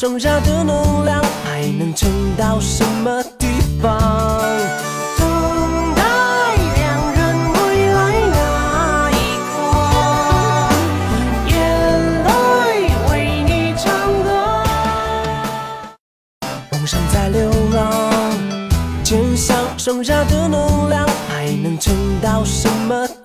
剩下的能量还能撑到什么地方？等待两人归来那一刻，眼泪为你唱歌。梦想在流浪，肩上剩下的能量还能撑到什么地方？